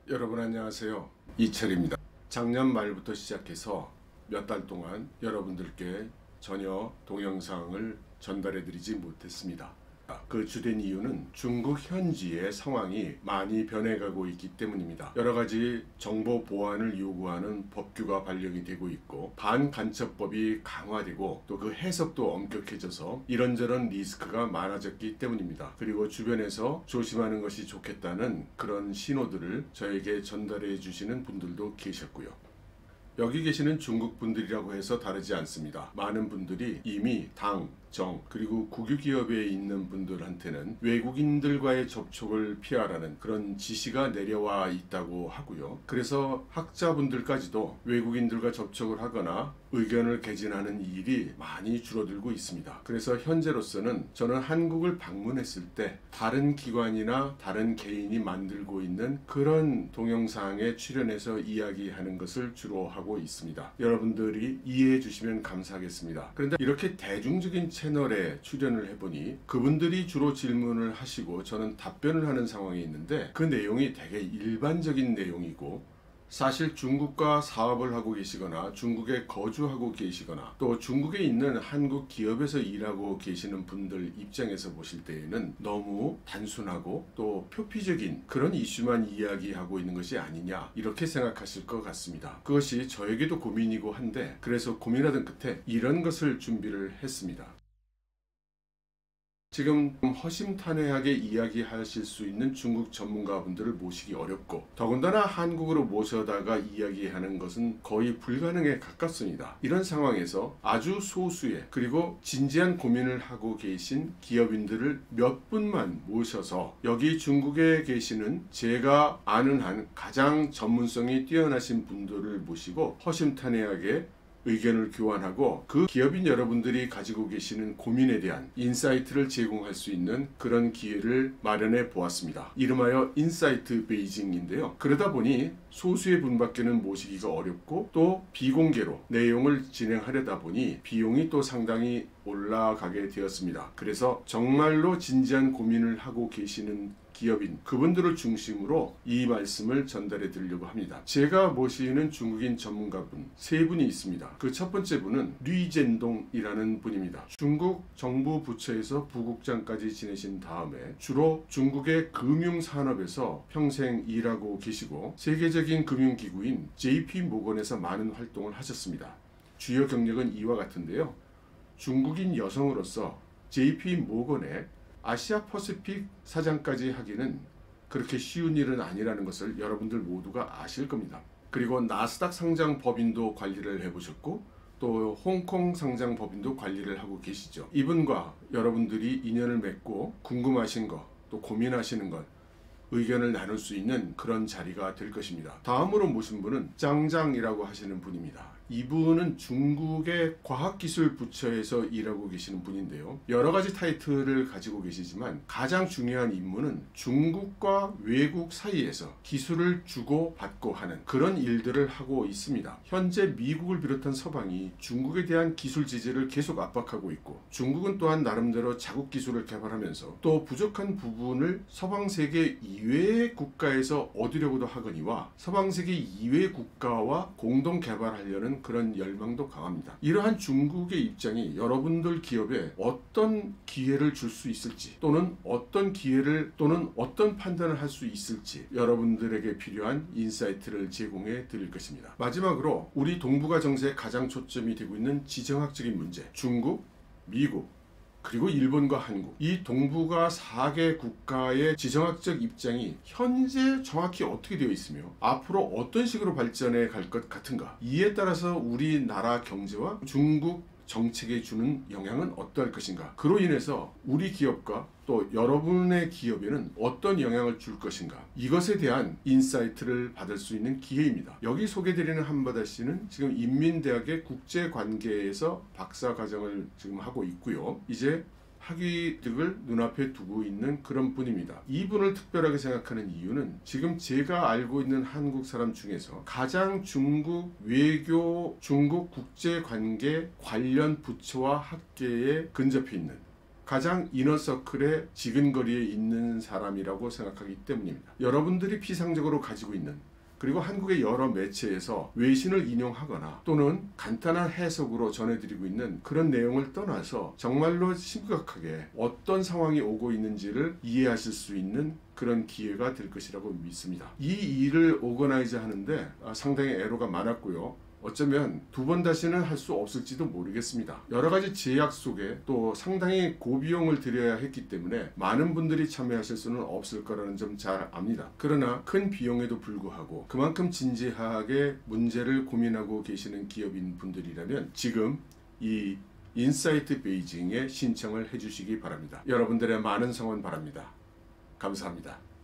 여러분 안녕하세요. 이철입니다. 작년 말부터 시작해서 몇 달 동안 여러분들께 전혀 동영상을 전달해 드리지 못했습니다. 그 주된 이유는 중국 현지의 상황이 많이 변해가고 있기 때문입니다. 여러가지 정보 보안을 요구하는 법규가 발령이 되고 있고 반간첩법이 강화되고 또 그 해석도 엄격해져서 이런저런 리스크가 많아졌기 때문입니다. 그리고 주변에서 조심하는 것이 좋겠다는 그런 신호들을 저에게 전달해 주시는 분들도 계셨고요. 여기 계시는 중국 분들이라고 해서 다르지 않습니다. 많은 분들이 이미 당, 정, 그리고 국유기업에 있는 분들한테는 외국인들과의 접촉을 피하라는 그런 지시가 내려와 있다고 하고요. 그래서 학자분들까지도 외국인들과 접촉을 하거나 의견을 개진하는 일이 많이 줄어들고 있습니다. 그래서 현재로서는 저는 한국을 방문했을 때 다른 기관이나 다른 개인이 만들고 있는 그런 동영상에 출연해서 이야기하는 것을 주로 하고 있습니다. 여러분들이 이해해 주시면 감사하겠습니다. 그런데 이렇게 대중적인 채널에 출연을 해보니 그분들이 주로 질문을 하시고 저는 답변을 하는 상황이 있는데 그 내용이 되게 일반적인 내용이고 사실 중국과 사업을 하고 계시거나 중국에 거주하고 계시거나 또 중국에 있는 한국 기업에서 일하고 계시는 분들 입장에서 보실 때에는 너무 단순하고 또 표피적인 그런 이슈만 이야기하고 있는 것이 아니냐 이렇게 생각하실 것 같습니다. 그것이 저에게도 고민이고 한데 그래서 고민하던 끝에 이런 것을 준비를 했습니다. 지금 허심탄회하게 이야기하실 수 있는 중국 전문가분들을 모시기 어렵고 더군다나 한국으로 모셔다가 이야기하는 것은 거의 불가능에 가깝습니다. 이런 상황에서 아주 소수의 그리고 진지한 고민을 하고 계신 기업인들을 몇 분만 모셔서 여기 중국에 계시는 제가 아는 한 가장 전문성이 뛰어나신 분들을 모시고 허심탄회하게 의견을 교환하고 그 기업인 여러분들이 가지고 계시는 고민에 대한 인사이트를 제공할 수 있는 그런 기회를 마련해 보았습니다. 이름하여 인사이트 베이징인데요. 그러다 보니 소수의 분밖에는 모시기가 어렵고 또 비공개로 내용을 진행하려다 보니 비용이 또 상당히 올라가게 되었습니다. 그래서 정말로 진지한 고민을 하고 계시는 기업인 그분들을 중심으로 이 말씀을 전달해 드리려고 합니다. 제가 모시는 중국인 전문가분 세 분이 있습니다. 그 첫 번째 분은 류젠동이라는 분입니다. 중국 정부 부처에서 부국장까지 지내신 다음에 주로 중국의 금융산업에서 평생 일하고 계시고 세계적인 금융기구인 JP모건에서 많은 활동을 하셨습니다. 주요 경력은 이와 같은데요. 중국인 여성으로서 JP모건의 아시아 퍼시픽 사장까지 하기는 그렇게 쉬운 일은 아니라는 것을 여러분들 모두가 아실 겁니다. 그리고 나스닥 상장 법인도 관리를 해보셨고 또 홍콩 상장 법인도 관리를 하고 계시죠. 이분과 여러분들이 인연을 맺고 궁금하신 것 또 고민하시는 것 의견을 나눌 수 있는 그런 자리가 될 것입니다. 다음으로 모신 분은 짱짱이라고 하시는 분입니다. 이분은 중국의 과학기술 부처에서 일하고 계시는 분인데요. 여러 가지 타이틀을 가지고 계시지만 가장 중요한 임무는 중국과 외국 사이에서 기술을 주고받고 하는 그런 일들을 하고 있습니다. 현재 미국을 비롯한 서방이 중국에 대한 기술 제재를 계속 압박하고 있고 중국은 또한 나름대로 자국 기술을 개발하면서 또 부족한 부분을 서방 세계 이외의 국가에서 얻으려고도 하거니와 서방 세계 이외의 국가와 공동 개발하려는 그런 열망도 강합니다. 이러한 중국의 입장이 여러분들 기업에 어떤 기회를 줄 수 있을지 또는 어떤 기회를 또는 어떤 판단을 할 수 있을지 여러분들에게 필요한 인사이트를 제공해 드릴 것입니다. 마지막으로 우리 동북아 정세에 가장 초점이 되고 있는 지정학적인 문제 중국, 미국 그리고 일본과 한국 이 동북아 4개 국가의 지정학적 입장이 현재 정확히 어떻게 되어 있으며 앞으로 어떤 식으로 발전해 갈 것 같은가 이에 따라서 우리나라 경제와 중국 정책에 주는 영향은 어떠할 것인가 그로 인해서 우리 기업과 또 여러분의 기업에는 어떤 영향을 줄 것인가 이것에 대한 인사이트를 받을 수 있는 기회입니다. 여기 소개드리는 한바다 씨는 지금 인민대학의 국제관계에서 박사과정을 지금 하고 있고요. 이제 학위득을 눈앞에 두고 있는 그런 분입니다. 이분을 특별하게 생각하는 이유는 지금 제가 알고 있는 한국 사람 중에서 가장 중국 외교, 중국 국제관계 관련 부처와 학계에 근접해 있는 가장 이너서클의 지근거리에 있는 사람이라고 생각하기 때문입니다. 여러분들이 피상적으로 가지고 있는, 그리고 한국의 여러 매체에서 외신을 인용하거나 또는 간단한 해석으로 전해드리고 있는 그런 내용을 떠나서 정말로 심각하게 어떤 상황이 오고 있는지를 이해하실 수 있는 그런 기회가 될 것이라고 믿습니다. 이 일을 오거나이즈 하는데 상당히 애로가 많았고요. 어쩌면 두 번 다시는 할 수 없을지도 모르겠습니다. 여러 가지 제약 속에 또 상당히 고비용을 들여야 했기 때문에 많은 분들이 참여하실 수는 없을 거라는 점 잘 압니다. 그러나 큰 비용에도 불구하고 그만큼 진지하게 문제를 고민하고 계시는 기업인 분들이라면 지금 이 인사이트 베이징에 신청을 해주시기 바랍니다. 여러분들의 많은 성원 바랍니다. 감사합니다.